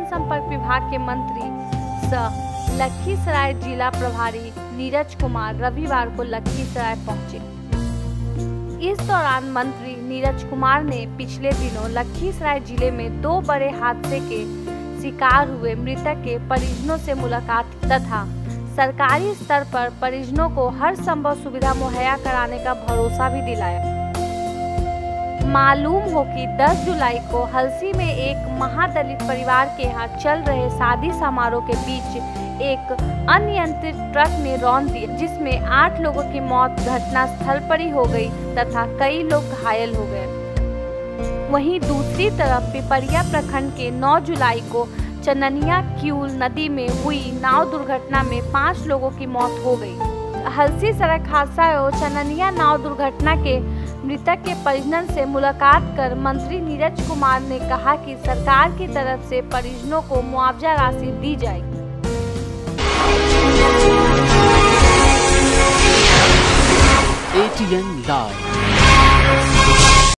जनसंपर्क विभाग के मंत्री सह लखीसराय जिला प्रभारी नीरज कुमार रविवार को लखीसराय पहुंचे। इस दौरान मंत्री नीरज कुमार ने पिछले दिनों लखीसराय जिले में 2 बड़े हादसे के शिकार हुए मृतक के परिजनों से मुलाकात तथा सरकारी स्तर पर परिजनों को हर संभव सुविधा मुहैया कराने का भरोसा भी दिलाया। मालूम हो कि 10 जुलाई को हलसी में एक महादलित परिवार के यहाँ चल रहे शादी समारोह के बीच एक अनियंत्रित ट्रक ने रौंद दिया, जिसमें 8 लोगों की मौत घटना स्थल पर ही हो गई तथा कई लोग घायल हो गए। वहीं दूसरी तरफ पिपरिया प्रखंड के 9 जुलाई को चननिया क्यूल नदी में हुई नाव दुर्घटना में 5 लोगों की मौत हो गई। हलसी सड़क हादसा और चननिया नाव दुर्घटना के मृतक के परिजन से मुलाकात कर मंत्री नीरज कुमार ने कहा कि सरकार की तरफ से परिजनों को मुआवजा राशि दी जाएगी। ATN Live।